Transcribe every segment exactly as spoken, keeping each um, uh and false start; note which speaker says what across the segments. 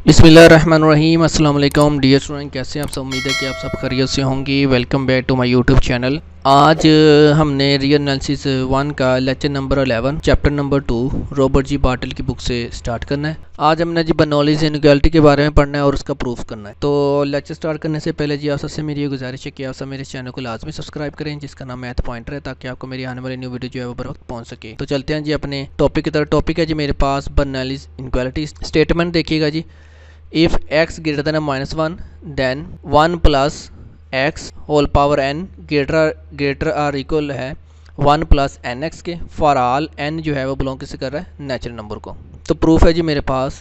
Speaker 1: बिस्मिल्लाहिर्रहमानिर्रहीम अस्सलाम वालेकुम डियर स्टूडेंट, कैसे हैं आप सब। उम्मीद है कि आप सब खैरियत से होंगे। Welcome back to my YouTube channel. आज अ, हमने रियल एनालिसिस वन का lecture number eleven chapter number two Robert G Bartle की बुक से स्टार्ट करना है। आज हमने जी बर्नौलीज इनइक्वालिटी के बारे में पढ़ना है और उसका प्रूफ करना है। तो लेक्चर स्टार्ट करने से पहले जी आप सबसे मेरी ये गुजारिश है कि आप सब मेरे चैनल को लाजमी सब्सक्राइब करें, जिसका नाम मैथ पॉइंटर है, ताकि आपको मेरी आने वाली न्यू वीडियो जो है वो बर वक्त पहुँच सके। तो चलते हैं जी अपने टॉपिक की तरफ। टॉपिक है जी मेरे पास बर्नौलीज इनइक्वालिटी। स्टेटमेंट देखिएगा जी, if x greater than a minus one then one plus x whole power n greater greater or equal है वन plus nx के फॉर ऑल n जो है वो बिलोंग किसे कर रहा है, नेचुरल नंबर को। तो प्रूफ है जी मेरे पास,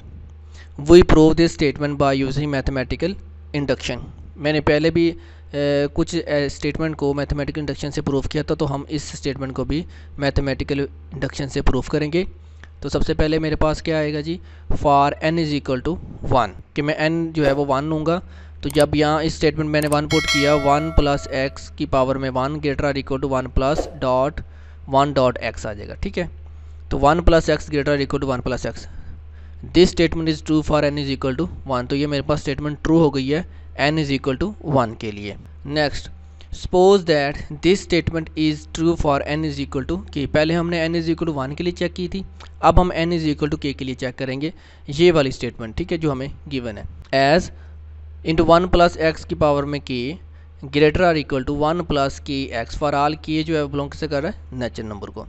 Speaker 1: we prove this statement by using mathematical induction. मैंने पहले भी आ, कुछ स्टेटमेंट को मैथमेटिकल इंडक्शन से प्रूव किया था, तो हम इस स्टेटमेंट को भी मैथमेटिकल इंडक्शन से प्रूव करेंगे। तो सबसे पहले मेरे पास क्या आएगा जी, for n is equal to one, कि मैं n जो है वो वन लूँगा। तो जब यहाँ इस स्टेटमेंट मैंने वन पुट किया, वन प्लस एक्स की पावर में one greater or equal to one plus dot one dot x आ जाएगा। ठीक है, तो one plus x greater or equal to one plus x. This statement is true for n is equal to one. तो ये मेरे पास statement true हो गई है n is equal to one के लिए। Next, suppose that this statement is true for n is equal to k. पहले हमने n is equal to one के लिए चेक की थी, अब हम n इज़ इक्वल टू के के लिए चेक करेंगे ये वाली स्टेटमेंट। ठीक है, जो हमें गिवन है, as into one plus x की पावर में k greater or equal to one plus k x for all k जो है बिलोंग किसे कर रहा है, नेचुरल नंबर को।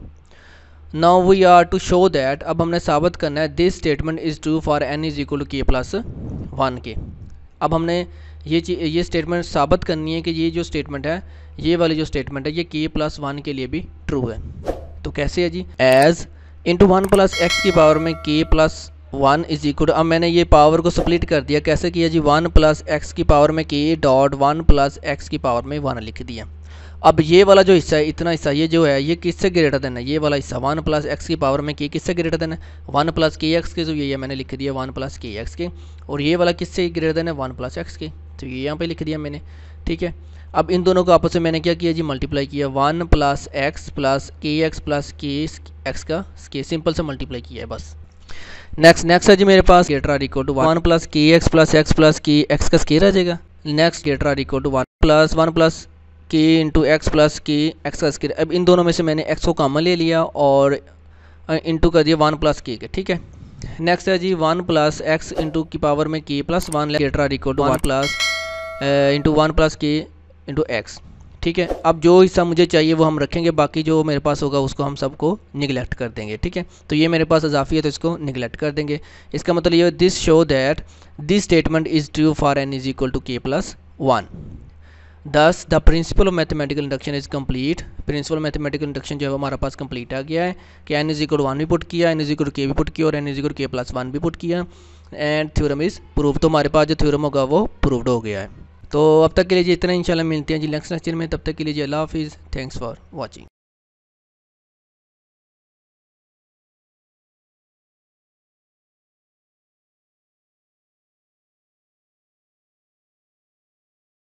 Speaker 1: Now we are to show that, अब हमने साबित करना है this statement is true for n is equal to k plus one के। अब हमने ये चीज ये स्टेटमेंट साबित करनी है कि ये जो स्टेटमेंट है, ये वाली जो स्टेटमेंट है, ये के प्लस वन के लिए भी ट्रू है। तो कैसे है जी, as into one plus x की पावर में k plus one is equal. अब मैंने ये पावर को स्प्लिट कर दिया, कैसे किया जी, वन प्लस एक्स की पावर में k dot one plus x की पावर में वन लिख दिया। अब ये वाला जो हिस्सा है, इतना हिस्सा ये जो है, ये किससे ग्रेटर देन है, ये वाला हिस्सा वन प्लस एक्स की पावर में के किससे ग्रेटर देन है, वन प्लस के एक्स के। जो ये मैंने लिख दिया वन प्लस के एक्स के, और ये वाला किससे ग्रेटर देन है, वन प्लस एक्स के। तो ये यहाँ पे लिख दिया मैंने। ठीक है, अब इन दोनों को आपस में मैंने क्या किया जी, मल्टीप्लाई किया, one plus x plus k x plus k x का के सिंपल से मल्टीप्लाई किया है बस। नेक्स्ट नेक्स्ट है जी मेरे पास greater or equal to one plus k x plus x plus k x का स्केयर आ जाएगा। Next greater or equal to one plus one plus k into x plus k x का square. अब इन दोनों में से मैंने एक्स को कॉमन ले लिया और इंटू कर दिया वन प्लस के के। ठीक है, नेक्स्ट है जी वन प्लस एक्स इंटू की पावर में k plus one greater or equal to one plus into one plus k into x. ठीक है, अब जो हिस्सा मुझे चाहिए वो हम रखेंगे, बाकी जो मेरे पास होगा उसको हम सबको निगलेक्ट कर देंगे। ठीक है, तो ये मेरे पास इजाफी है तो इसको निगलेक्ट कर देंगे। इसका मतलब ये, this show that this statement is true for n is equal to k plus one. Thus the principle of mathematical induction is complete. Principle mathematical induction जो है हमारा पास कंप्लीट आ गया है कि n इज इक्वल वन भी put किया, n is equal k भी put किया और n is equal k plus one भी पुट किया, एंड थ्योरम इज प्रूव। तो हमारे पास जो थ्योरम होगा वो प्रूव्ड हो गया है। तो अब तक के लिए जी इतना, इंशाल्लाह मिलते हैं जी नेक्स्ट लेक्चर में। तब तक के लिए जी अल्लाह हाफिज़, थैंक्स फॉर वॉचिंग।